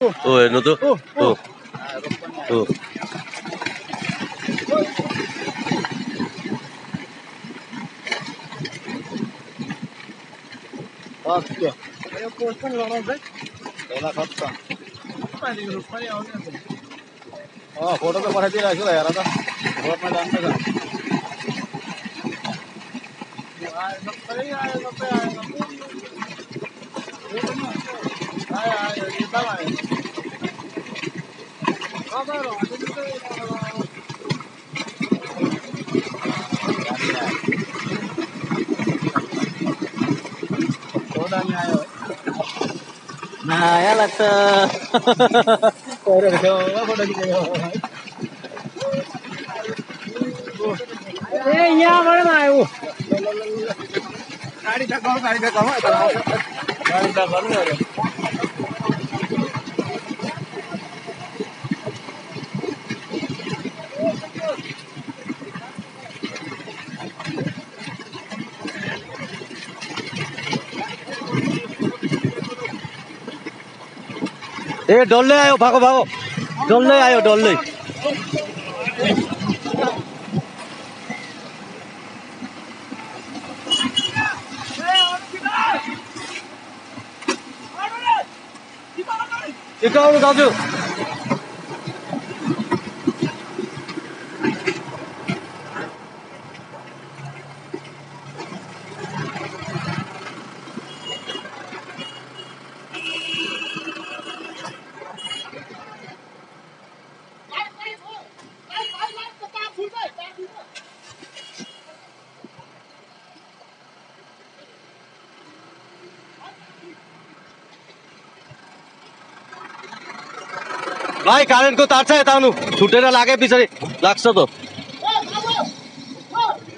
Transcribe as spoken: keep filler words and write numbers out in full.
ओ हेर्नु त ओ ओ ओके यो पोस्टमा लगाउँदै होला खत्त पानी रुख पनि आउने अ फोटो त पठाइदिइराछु हेर त रोडमा जान्छ त आयो सबै आयो सबै आयो आयो आयो यता आयो खबर आयो नयाँ लाग्छ फोटो खिचेको ए यहाँबाट आयो गाडी देखाऊ गाडी देखाऊ गाडी देखाउनु अरे ए डल्लै आयो भागो भागो डल्लै आयो डल्लै एकाउनु दाजु भाइ कारेन्टको तार छ यता आउनु छुटेर लागे पछाडि लाग्छ त